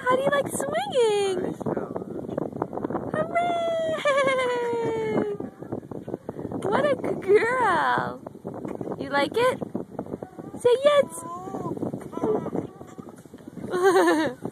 How do you like swinging? Hooray! What a good girl. You like it? Say yes.